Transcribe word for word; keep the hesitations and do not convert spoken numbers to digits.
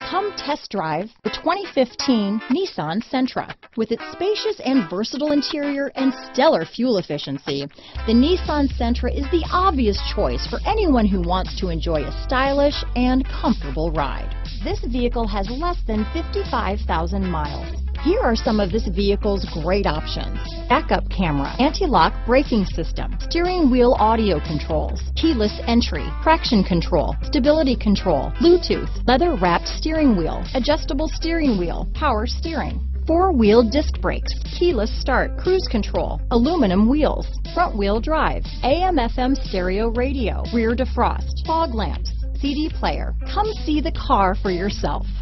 Come test drive the twenty fifteen Nissan Sentra. With its spacious and versatile interior and stellar fuel efficiency, the Nissan Sentra is the obvious choice for anyone who wants to enjoy a stylish and comfortable ride. This vehicle has less than fifty-five thousand miles. Here are some of this vehicle's great options: backup camera, anti-lock braking system, steering wheel audio controls, keyless entry, traction control, stability control, Bluetooth, leather-wrapped steering wheel, adjustable steering wheel, power steering, four-wheel disc brakes, keyless start, cruise control, aluminum wheels, front-wheel drive, A M F M stereo radio, rear defrost, fog lamps, C D player. Come see the car for yourself.